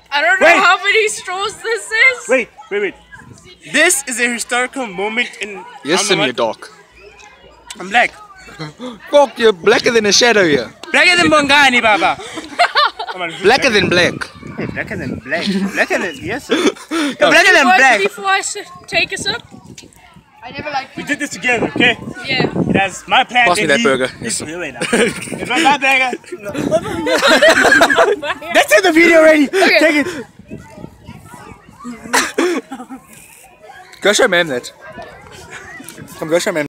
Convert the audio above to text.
I don't know how many straws this is. Wait. This is a historical moment in. Yes, in your dog. I'm black. Fuck, you're blacker than a shadow here. Blacker than Bongani, Baba. Blacker than black. Hey, blacker than black. Blacker than yes. Sir. You're blacker than black. Before I take a sip. I never liked. We did this together, okay? Yeah. That's my plan. Pass me that burger. Yes. It's not my burger. No. That's in the video already. Okay. Take it. Go show ma'am that. Come go show ma'am.